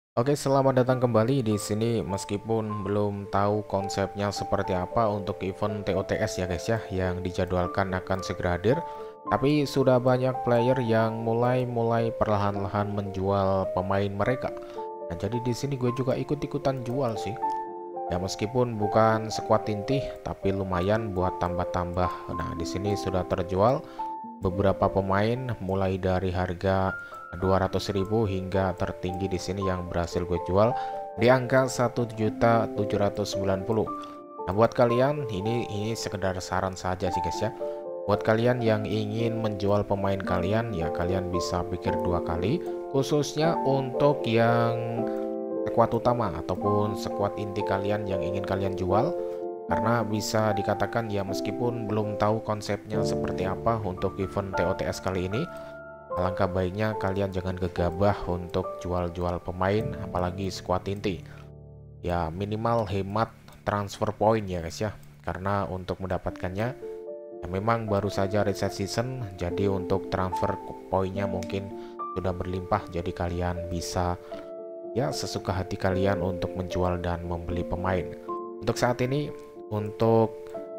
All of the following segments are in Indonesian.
Oke, selamat datang kembali di sini. Meskipun belum tahu konsepnya seperti apa untuk event TOTS ya guys ya, yang dijadwalkan akan segera hadir, tapi sudah banyak player yang mulai perlahan-lahan menjual pemain mereka. Nah, jadi di sini gue juga ikut-ikutan jual sih. Ya meskipun bukan sekuat inti, tapi lumayan buat tambah-tambah. Nah, di sini sudah terjual beberapa pemain mulai dari harga 200.000 hingga tertinggi di sini yang berhasil gue jual di angka 1.790.000. Nah, buat kalian ini sekedar saran saja sih guys ya. Buat kalian yang ingin menjual pemain kalian, ya kalian bisa pikir dua kali, khususnya untuk yang sekuat utama ataupun sekuat inti kalian yang ingin kalian jual, karena bisa dikatakan ya meskipun belum tahu konsepnya seperti apa untuk event TOTS kali ini, alangkah baiknya kalian jangan gegabah untuk jual-jual pemain apalagi squad inti. Ya minimal hemat transfer point ya guys ya, karena untuk mendapatkannya ya memang baru saja reset season, jadi untuk transfer poinnya mungkin sudah berlimpah, jadi kalian bisa ya sesuka hati kalian untuk menjual dan membeli pemain. Untuk saat ini untuk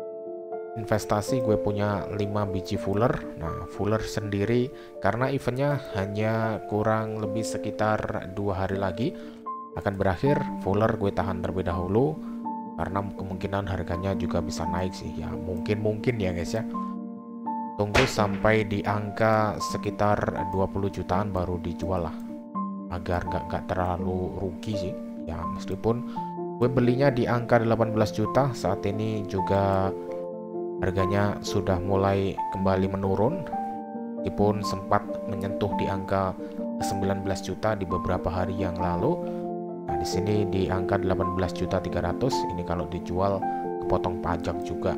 investasi gue punya 5 biji Fuller. Nah, Fuller sendiri karena eventnya hanya kurang lebih sekitar 2 hari lagi akan berakhir, Fuller gue tahan terlebih dahulu karena kemungkinan harganya juga bisa naik sih ya, mungkin ya guys ya. Tunggu sampai di angka sekitar 20 jutaan baru dijual lah, agar nggak terlalu rugi sih ya. Meskipun gue belinya di angka 18 juta, saat ini juga harganya sudah mulai kembali menurun, meskipun sempat menyentuh di angka 19 juta di beberapa hari yang lalu. Nah, di sini di angka 18.300.000 ini kalau dijual kepotong pajak juga.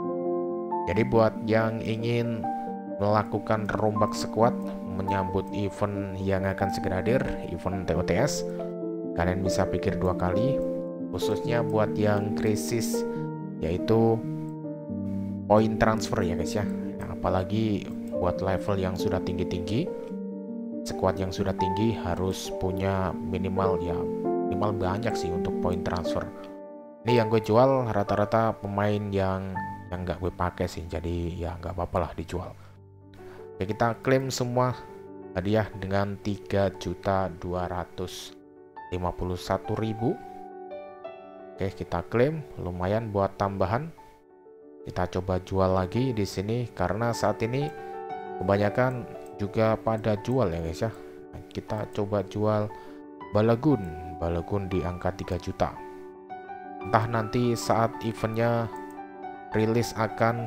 Jadi buat yang ingin melakukan rombak squad menyambut event yang akan segera hadir, event TOTS, kalian bisa pikir dua kali, khususnya buat yang krisis yaitu poin transfer ya guys ya. Nah, apalagi buat level yang sudah tinggi-tinggi, squad yang sudah tinggi harus punya minimal banyak sih untuk poin transfer. Ini yang gue jual rata-rata pemain yang nggak gue pakai sih, jadi ya nggak apa-apa lah dijual. Oke, kita klaim semua hadiah dengan 3.251.000. Oke, kita klaim, lumayan buat tambahan. Kita coba jual lagi di sini karena saat ini kebanyakan juga pada jual ya guys ya. Nah, kita coba jual Balagun di angka 3 juta. Entah nanti saat eventnya rilis akan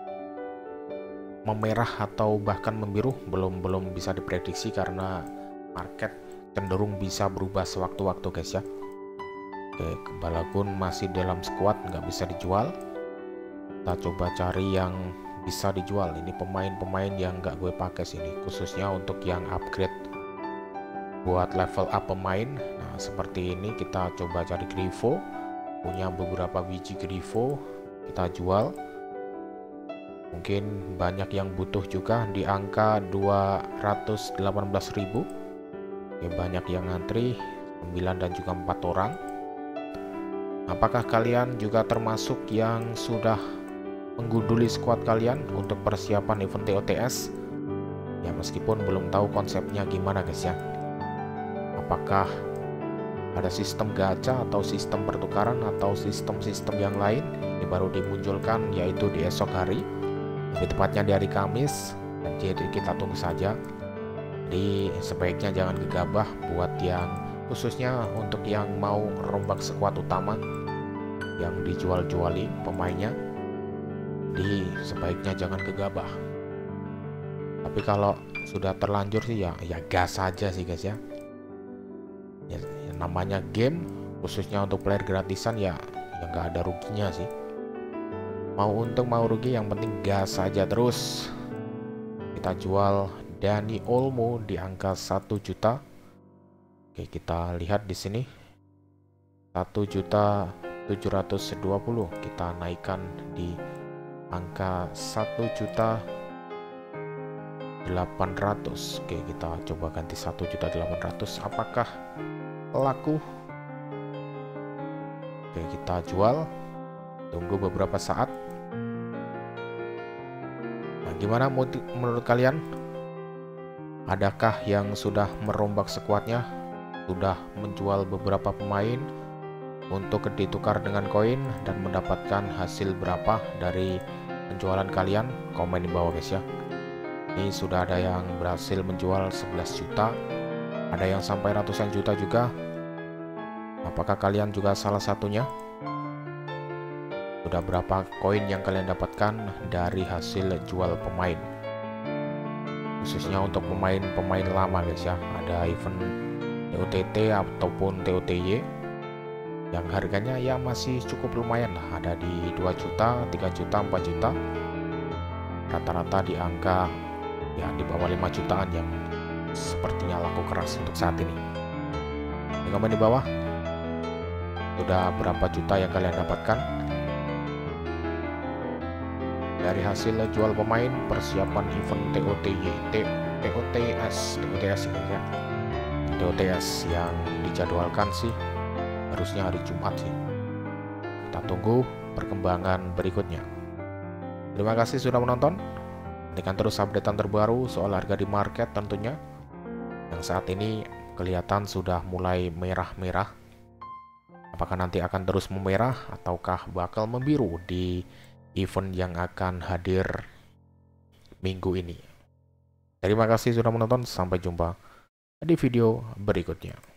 memerah atau bahkan membiru, belum bisa diprediksi karena market cenderung bisa berubah sewaktu-waktu guys ya. Oke, Balagun masih dalam squad, nggak bisa dijual. Kita coba cari yang bisa dijual. Ini pemain-pemain yang nggak gue pakai sini, khususnya untuk yang upgrade buat level up pemain. Nah, seperti ini kita coba cari Grifo. Punya beberapa biji Grifo, kita jual. Mungkin banyak yang butuh juga di angka 218.000. Oke, banyak yang ngantri, 9 dan juga 4 orang. Apakah kalian juga termasuk yang sudah menggunduli squad kalian untuk persiapan event TOTS? Ya meskipun belum tahu konsepnya gimana guys ya. Apakah ada sistem gacha atau sistem pertukaran atau sistem-sistem yang lain? Ini baru dimunculkan yaitu di esok hari, lebih tepatnya di hari Kamis. Jadi kita tunggu saja. Jadi sebaiknya jangan gegabah buat yang khususnya untuk yang mau rombak squad utama yang dijual-juali pemainnya, di sebaiknya jangan gegabah. Tapi kalau sudah terlanjur sih ya gas aja sih guys ya. Ya, namanya game, khususnya untuk player gratisan ya nggak ada ruginya sih. Mau untung mau rugi yang penting gas saja terus. Kita jual Dani Olmo di angka 1 juta. Oke, kita lihat di sini 1.720.000 kita naikkan di angka 1.800.000. Oke, kita coba ganti 1.800.000. Apakah laku. Oke, kita jual. Tunggu beberapa saat. Nah, gimana menurut kalian? Adakah yang sudah merombak skuadnya? Sudah menjual beberapa pemain untuk ditukar dengan koin dan mendapatkan hasil berapa dari penjualan kalian? Komen di bawah guys ya. Ini sudah ada yang berhasil menjual 11 juta, ada yang sampai ratusan juta juga. Apakah kalian juga salah satunya? Sudah berapa koin yang kalian dapatkan dari hasil jual pemain? Khususnya untuk pemain-pemain lama guys ya. Ada event TOTT ataupun TOTY yang harganya ya masih cukup lumayan lah. Ada di 2 juta, 3 juta, 4 juta. Rata-rata di angka ya di bawah 5 jutaan yang sepertinya laku keras untuk saat ini. Komen di bawah, sudah berapa juta yang kalian dapatkan dari hasil jual pemain persiapan event TOTS ini ya. TOTS yang dijadwalkan sih harusnya hari Jumat sih. Kita tunggu perkembangan berikutnya. Terima kasih sudah menonton. Nantikan terus updatean terbaru soal harga di market tentunya. Yang saat ini kelihatan sudah mulai merah-merah. Apakah nanti akan terus memerah ataukah bakal membiru di event yang akan hadir minggu ini? Terima kasih sudah menonton. Sampai jumpa di video berikutnya.